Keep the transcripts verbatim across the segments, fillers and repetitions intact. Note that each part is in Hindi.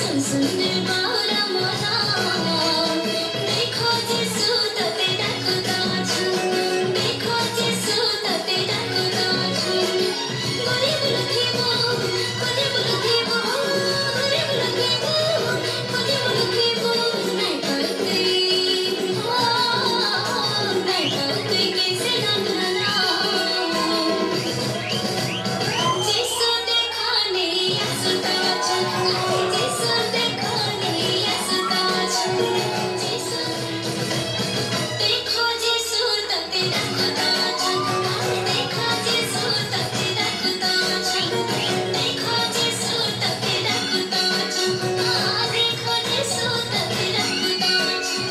सुन सुन रे बारा मना देखो जिसु तते डाकुता छु देखो जिसु तते डाकुता छु गरीब लखिबो गरीब लखिबो गरीब लखिबो गरीब लखिबो नहीं करते नहीं करते कैसे डाकना जिसु देखने असुता छु जिसु देखने असुता छु जिसु देखो जिसु तते डाकुता छु देखो जिसु तते डाकुता छु देखो जिसु तते डाकुता छु देखो जिसु तते डाकुता छु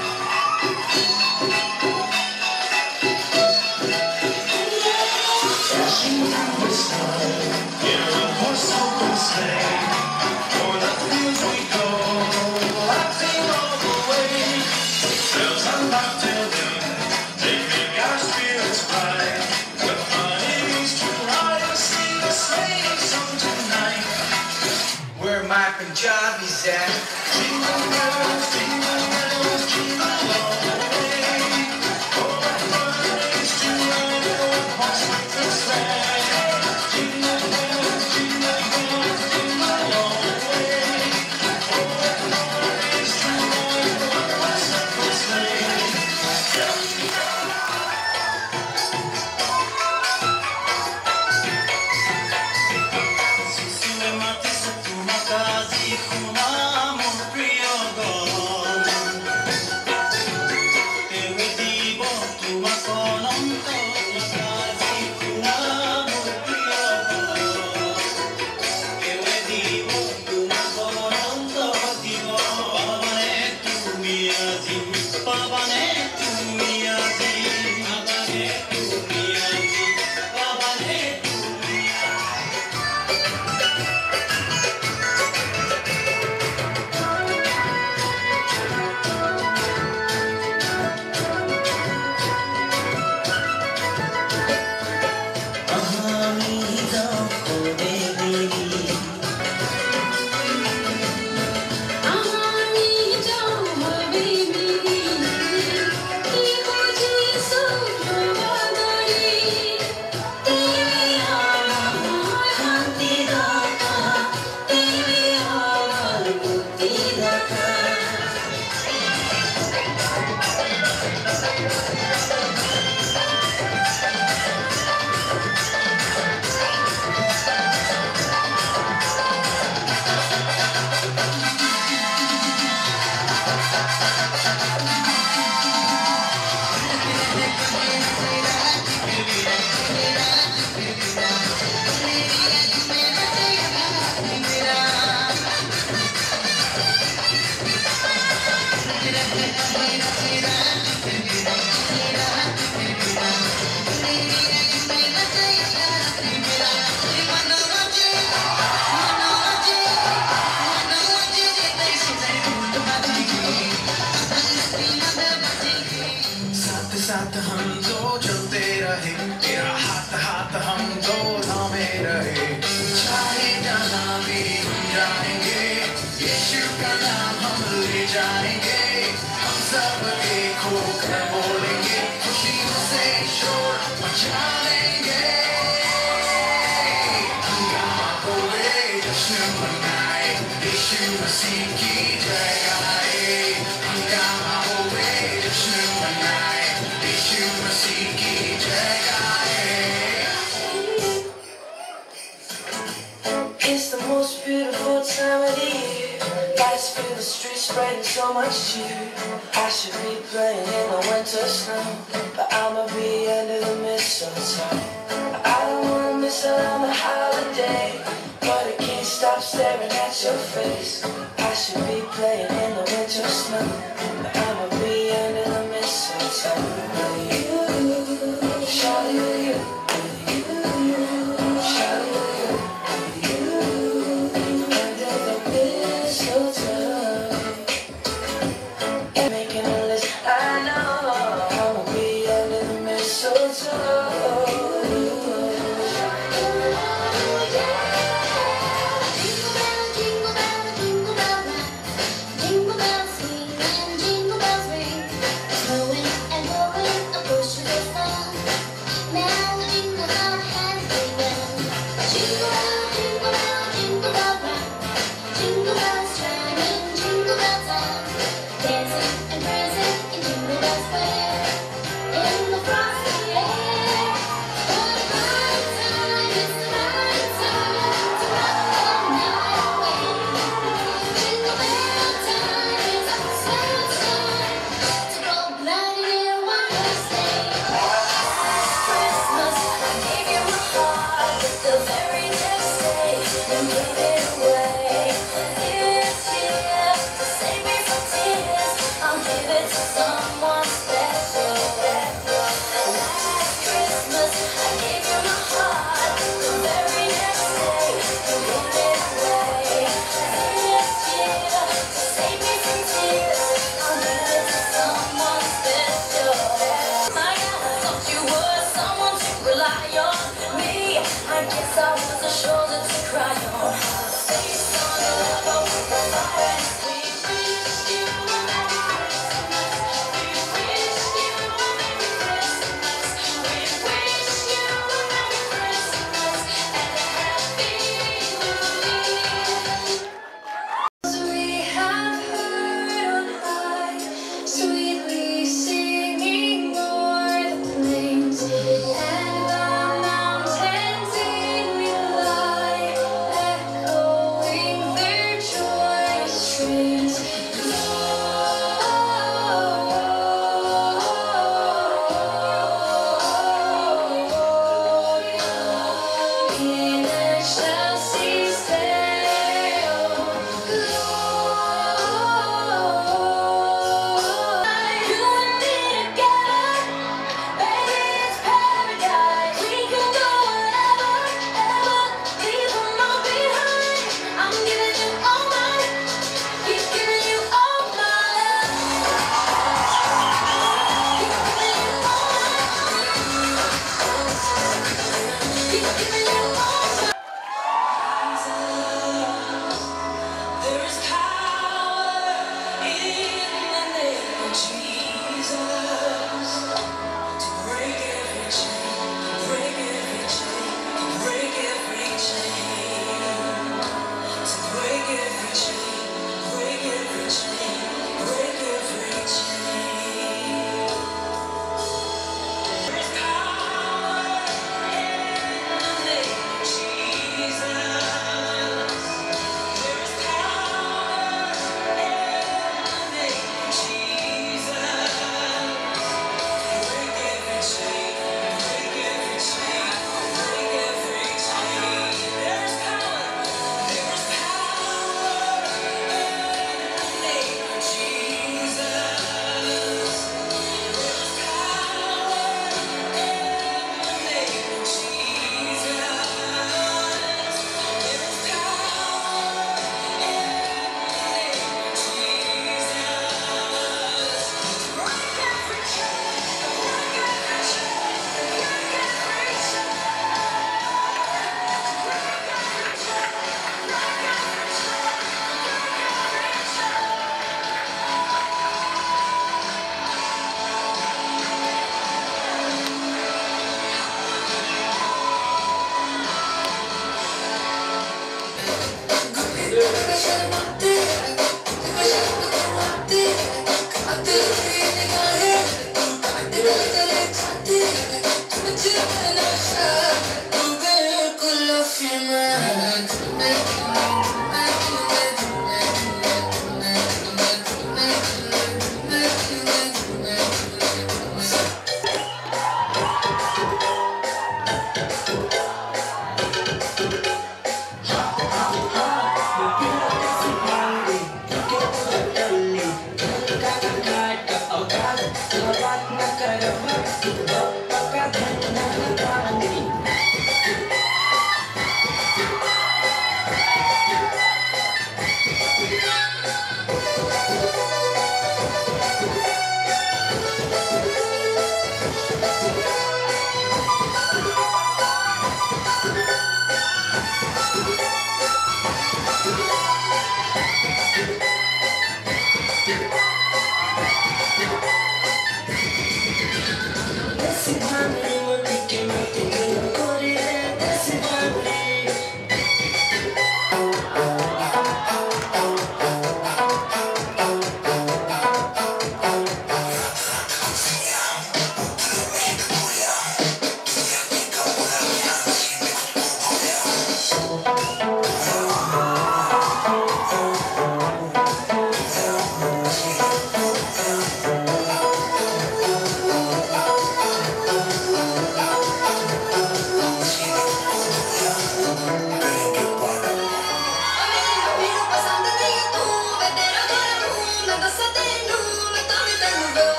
Dashing through the snow in a horse open sleigh. O'er the fields we go, laughing all the way. Bells on bobtail ring, they make our spirits bright. What fun it is to ride and sing a sleighing song tonight. Where my Punjabis at? Jingle bells, jingle bells, jingle all the way. Oh, what fun it is to ride in a horse open sleigh. Jingle bells, jingle bells, jingle all the way. Oh, what fun it is to ride in a horse open sleigh. Sisue mate sa tumakazi kumamo priyogo. Tewe dibo tumakonom to makazi kumamo priyogo. Tewe dibo tumakonom to dibo. Babane tumiyazi, babane tumiyazi, babane tumiyazi, babane tumiyazi. आनी जाओ हबीबी देखो जिसु बदरी तेरी आवाज़ शांति दाता तेरी आवाज़ मुक्ति दाता साथ साथ हम दो चलते रहे, तेरा हाथ हाथ हम दो थामे रहे। चाहे जाना भी हम जाएंगे, यीशु का नाम हम ले जाएंगे। हम सब एक होकर बोलेंगे, खुशियों से शोर मचा लेंगे। हंगामा बोले, जश्न मनाए, यीशु मसीह की जय गाए। हंगामा बोले, जश्न मनाए, यीशु मसीह की जय गाए। It's the most beautiful time of the year. Lights fill the streets, spreading so much cheer. I should be playing in the winter snow, but I'ma be under the mistletoe. I don't wanna miss out on the holiday, but I can't stop staring at your face. I should be playing in the winter snow, but I'ma be under the mistletoe. With you, shawty, with you, with you, shawty, with you. Under the mistletoe, making a list. I know I'ma be under the mistletoe. Jingle bell, jingle bell, jingle bell.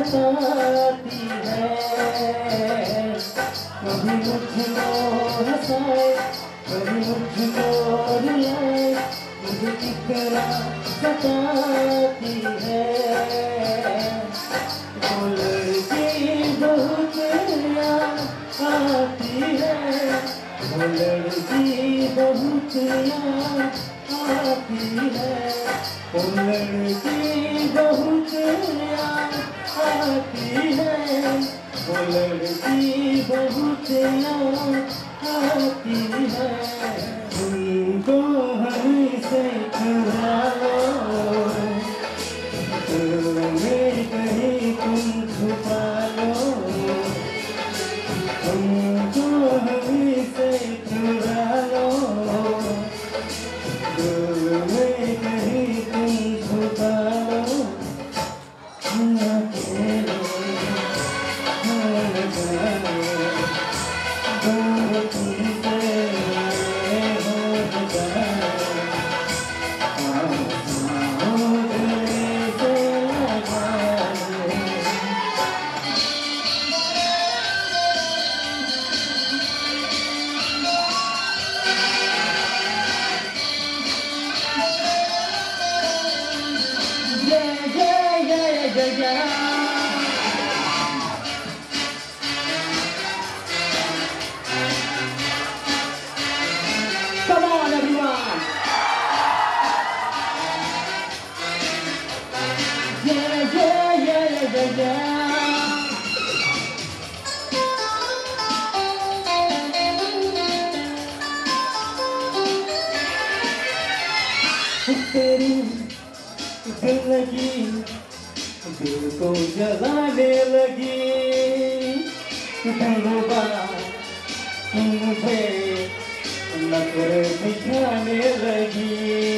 सताती है, कभी मुझको हंसाए कभी मुझको रुलाए, मुझे कितना सताती है। वो लड़की बहुत याद आती है, वो लड़की बहुत याद आती है, वो लड़की बहुत याद आती है, वो लड़की बहुत याद आती है। तुमको हमसे चुरा लो, तुम्हें कहीं तुम छुपा लो, तुमको हमसे चुरा लो, तुम्हें कहीं तुम छुपा लो। अकेले मर जाए दूर तुमसे हो जाए, आँखों गले से लगाए। Yeah, yeah, yeah, yeah, yeah. Come on, everyone. Yeah, yeah, yeah, yeah, yeah. तेरी दिल लगी दिल को जलाने लगी, दिलरुबा मुझे नफरत दिखाने लगी।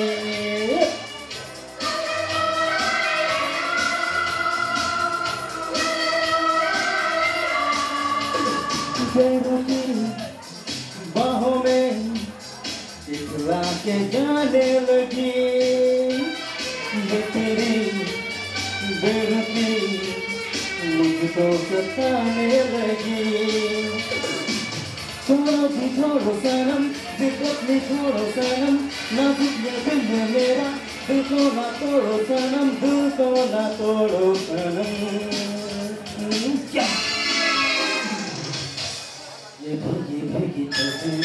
तेरी बाहों में इतला के जाने लगी, ये तेरी बेरुखी मुझको सताने लगी। छोड़ो भी छोड़ो सनम, दिक्कत भी छोड़ो सनम, नाजुक ये दिल है मेरा, दिल को ना तोड़ो सनम, दिल को ना तोड़ो सनम। क्या ये भीगी भीगी चलते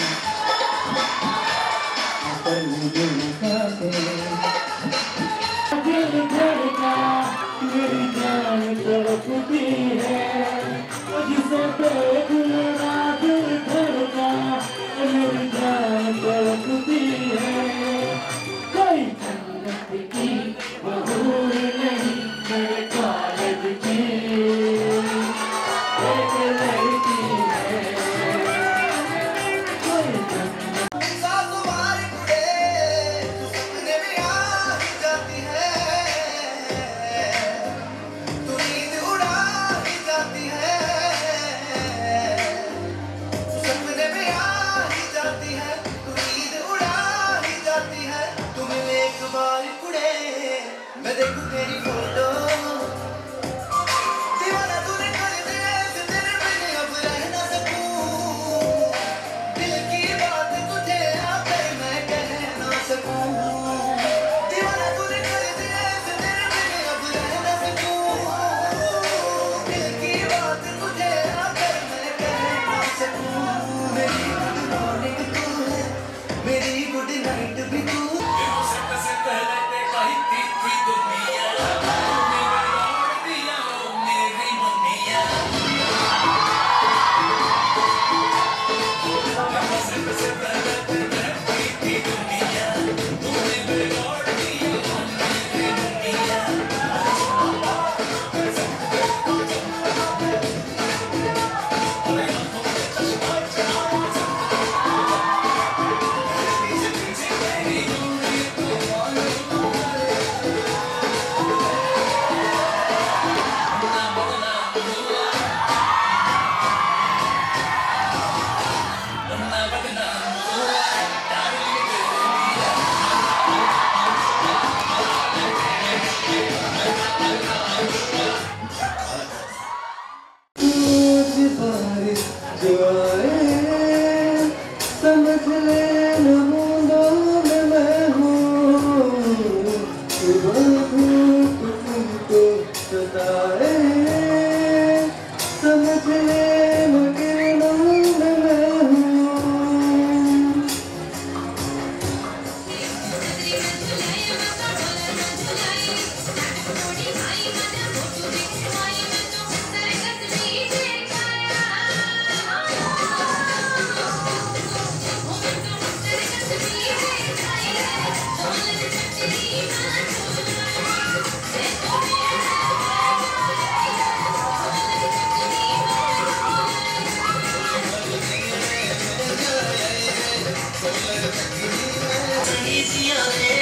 पर मुझे निकाले, दिल धड़का मेरी जान तड़पती है, मुझसे बेगुनाह दिल धड़का मेरी जान तड़पती है। कोई जन्नत की बहू नहीं मेरे कॉलेज की एक लड़की है, कोई जन्नत। मैं देखूं तेरी फोटो, दीवाना तूने कर दिया ऐसे, तेरे बिना अब रह ना सकूं, दिल की बात तुझे आकर मैं कह ना सकूं, दीवाना तूने कर दिया ऐसे, तेरे बिना अब रह ना सकूं, दिल की बात तुझे आकर मैं कह ना सकूं। मेरी गुड मॉर्निंग तू है, मेरी गुड नाइट भी तू। से पहले ते कही थी दुनिया खुशियाँ दे